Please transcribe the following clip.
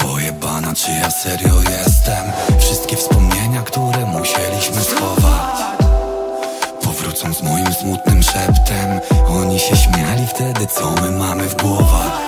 Pojebana, czy ja serio jestem? Wszystkie wspomnienia, które musieliśmy schować, powrócą z moim smutnym szeptem. Oni się śmiali wtedy, co my mamy w głowach.